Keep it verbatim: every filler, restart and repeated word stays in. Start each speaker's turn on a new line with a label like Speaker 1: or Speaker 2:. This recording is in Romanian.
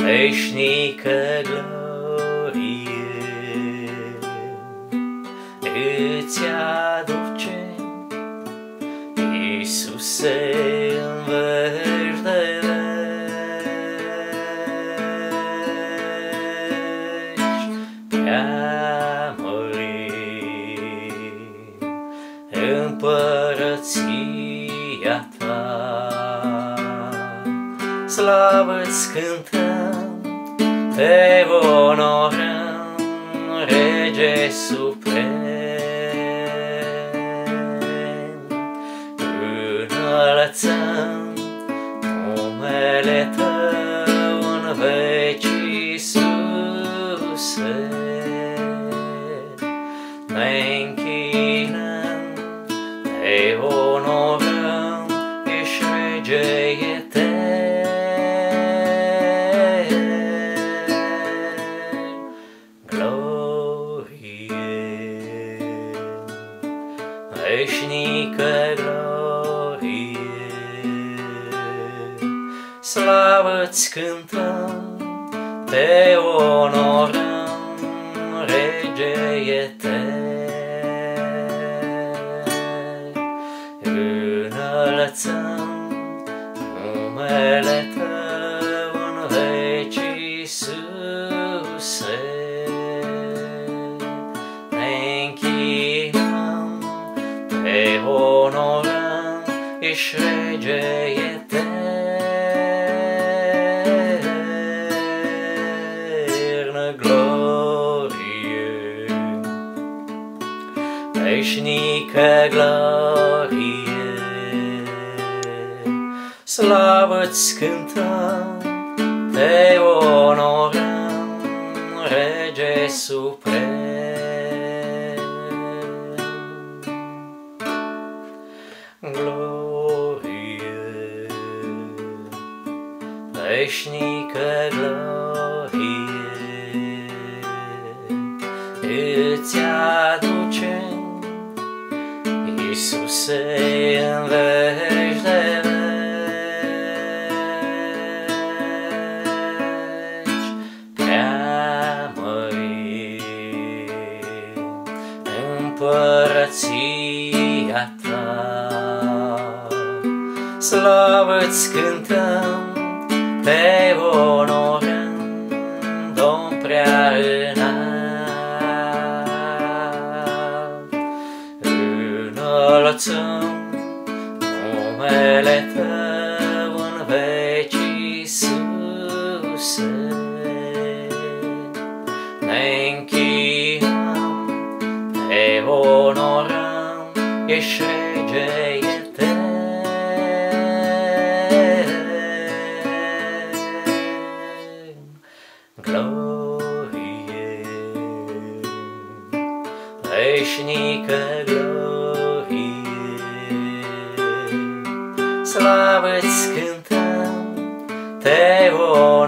Speaker 1: veșnică glorie îți aduce, Iisuse, în veci de veci, prea mărim împărăția ta. Slavă-ți cântăm, te onorăm, Rege suprem, înălțăm numele tău în veci, Iisuse. Ne închinăm, te onorăm, ești Rege etern. Glorie, veșnică glorie, slavă-ți cântăm, te onorăm, Rege etern. Înălțăm numele tău în veci, Iisuse. Ne închinăm, te onorăm, ești Rege etern. Glorie, veșnică glorie, slavă-ți cântăm, te onorăm, Rege suprem. Glorie, veșnică glorie, îți aducem, Iisuse, în veci de veci, prea mărim împărăția ta. Slavă-ți cântăm, te onorăm, Domn prea înalt. Înălțăm numele tău în veci, Iisuse. Ne închinăm, te onorăm, ești Rege etern. Glorie, veșnică glorie, slavă-ți cântăm, te onorăm,